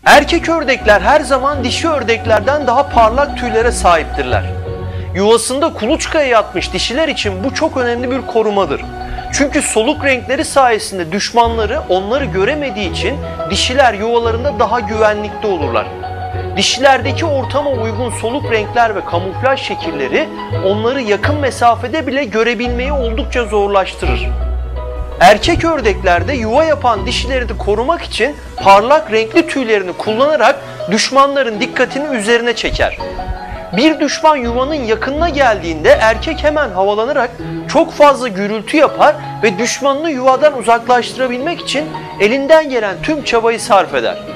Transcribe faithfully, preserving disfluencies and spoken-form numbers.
Erkek ördekler her zaman dişi ördeklerden daha parlak tüylere sahiptirler. Yuvasında kuluçkaya yatmış dişiler için bu çok önemli bir korumadır. Çünkü soluk renkleri sayesinde düşmanları onları göremediği için dişiler yuvalarında daha güvenlikte olurlar. Dişilerdeki ortama uygun soluk renkler ve kamuflaj şekilleri onları yakın mesafede bile görebilmeyi oldukça zorlaştırır. Erkek ördeklerde yuva yapan dişileri korumak için parlak renkli tüylerini kullanarak düşmanların dikkatini üzerine çeker. Bir düşman yuvanın yakınına geldiğinde erkek hemen havalanarak çok fazla gürültü yapar ve düşmanını yuvadan uzaklaştırabilmek için elinden gelen tüm çabayı sarf eder.